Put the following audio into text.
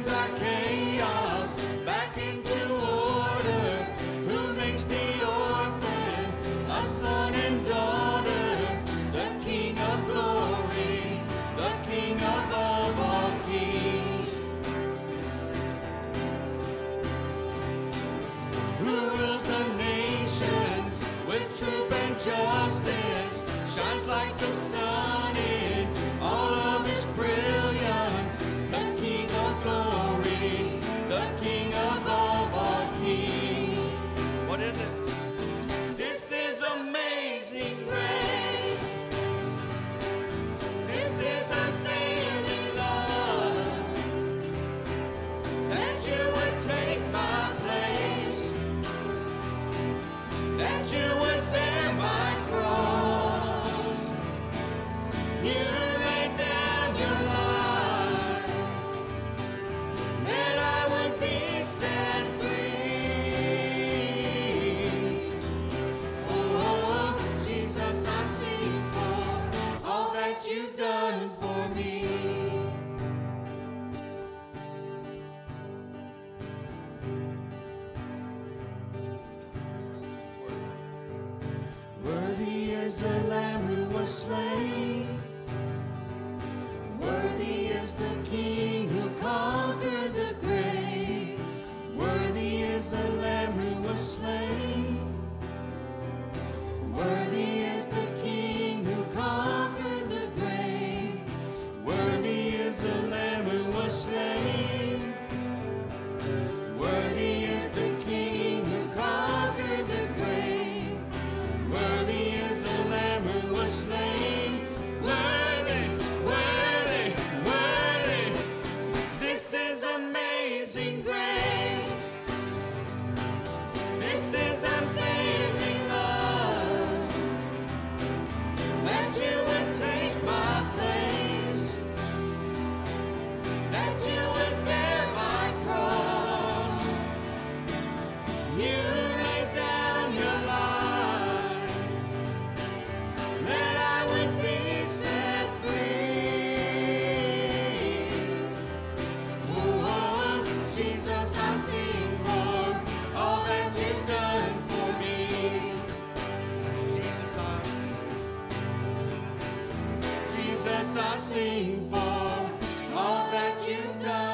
turns our chaos back into order, who makes the orphan a son and daughter, the King of glory, the King above all kings, who rules the nations with truth and justice, shines like the sun in all of his brilliance, the King of glory, the King above all kings. What is it? This is amazing grace. This is unfailing love, that you would take my place, that you would bear my cross. You laid down your life, that I would be set free. Oh, Jesus, I sing for all that you've done for me. Worthy is the Lamb who was slain. Worthy is the King who conquered the grave. Worthy is the Lamb who was slain. Worthy is the King who conquered the grave. Worthy is the Lamb who was slain. Worthy is the King who conquered the grave. Worthy is the Lamb who was slain. Worthy, worthy, worthy. This is amazing grace. This is unfailing love, that you would take my place, that you would bear my cross. You laid down your life, that I would be set free. Oh, Jesus, I sing for all that you've done for me. Jesus, I sing. Jesus, I sing for all that you've done.